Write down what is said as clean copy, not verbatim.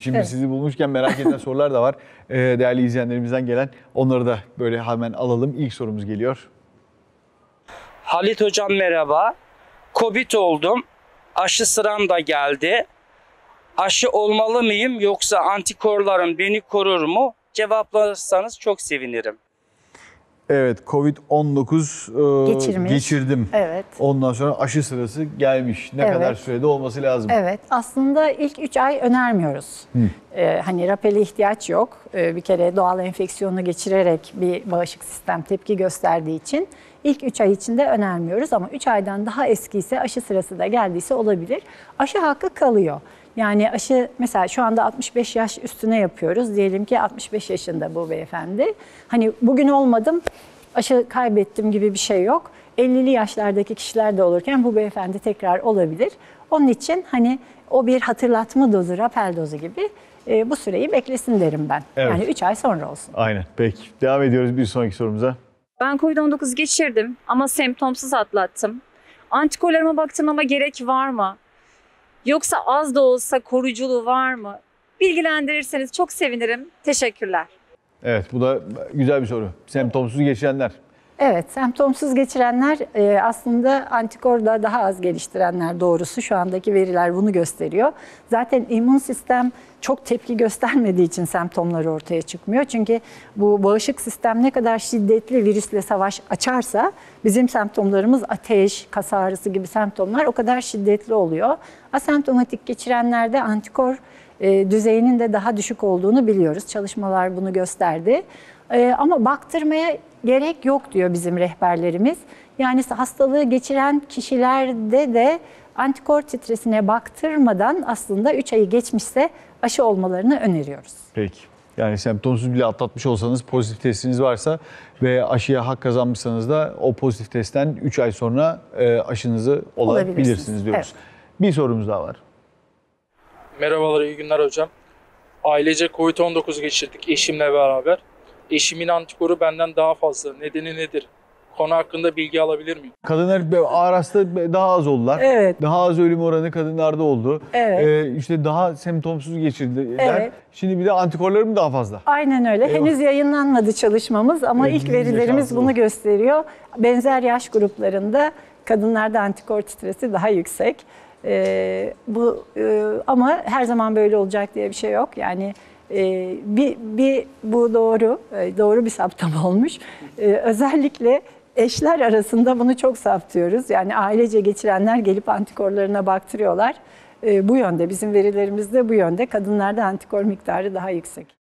Şimdi Evet. sizi bulmuşken merak edilen sorular da var. Değerli izleyenlerimizden gelen onları da böyle hemen alalım. İlk sorumuz geliyor. Halit hocam merhaba. Covid oldum. Aşı sıram da geldi. Aşı olmalı mıyım yoksa antikorlarım beni korur mu? Cevaplarsanız çok sevinirim. Evet, Covid-19 geçirdim. Evet. Ondan sonra aşı sırası gelmiş. Ne Evet. kadar sürede olması lazım? Evet, aslında ilk 3 ay önermiyoruz. Hani rapele ihtiyaç yok. Bir kere doğal enfeksiyonu geçirerek bir bağışıklık sistem tepki gösterdiği için ilk 3 ay içinde önermiyoruz. Ama 3 aydan daha eskiyse aşı sırası da geldiyse olabilir. Aşı hakkı kalıyor. Yani aşı mesela şu anda 65 yaş üstüne yapıyoruz. Diyelim ki 65 yaşında bu beyefendi. Hani bugün olmadım, aşı kaybettim gibi bir şey yok. 50'li yaşlardaki kişiler de olurken bu beyefendi tekrar olabilir. Onun için hani o bir hatırlatma dozu, rapel dozu gibi bu süreyi beklesin derim ben. Evet. Yani 3 ay sonra olsun. Aynen. Peki. Devam ediyoruz bir sonraki sorumuza. Ben COVID-19 geçirdim ama semptomsuz atlattım. Antikorlarıma baktım ama gerek var mı? Yoksa az da olsa koruyuculuğu var mı? Bilgilendirirseniz çok sevinirim. Teşekkürler. Evet, bu da güzel bir soru. Semptomsuz geçirenler. Evet, semptomsuz geçirenler aslında antikor da daha az geliştirenler doğrusu. Şu andaki veriler bunu gösteriyor. Zaten immün sistem çok tepki göstermediği için semptomları ortaya çıkmıyor. Çünkü bu bağışıklık sistem ne kadar şiddetli virüsle savaş açarsa bizim semptomlarımız ateş, kas ağrısı gibi semptomlar o kadar şiddetli oluyor. Asemptomatik geçirenlerde antikor düzeyinin de daha düşük olduğunu biliyoruz. Çalışmalar bunu gösterdi. Ama baktırmaya gerek yok diyor bizim rehberlerimiz. Yani hastalığı geçiren kişilerde de antikor titresine baktırmadan aslında 3 ayı geçmişse aşı olmalarını öneriyoruz. Peki. Yani semptomsuz bile atlatmış olsanız, pozitif testiniz varsa ve aşıya hak kazanmışsanız da o pozitif testten 3 ay sonra aşınızı olabilirsiniz diyoruz. Evet. Bir sorumuz daha var. Merhabalar, iyi günler hocam. Ailece Covid-19 geçirdik eşimle beraber. Eşimin antikoru benden daha fazla. Nedeni nedir? Konu hakkında bilgi alabilir miyim? Kadınlar ağır hasta daha az oldular. Evet. Daha az ölüm oranı kadınlarda oldu. Evet. İşte daha semptomsuz geçirdiler. Evet. Şimdi bir de antikorları mı daha fazla? Aynen öyle. Eyvah. Henüz yayınlanmadı çalışmamız ama ilk verilerimiz şanslı bunu olsun. gösteriyor. Benzer yaş gruplarında kadınlarda antikor titresi daha yüksek. Ama her zaman böyle olacak diye bir şey yok. Yani bu doğru bir saptama olmuş. Özellikle eşler arasında bunu çok saptıyoruz. Yani ailece geçirenler gelip antikorlarına baktırıyorlar. Bu yönde, bizim verilerimizde bu yönde. Kadınlarda antikor miktarı daha yüksek.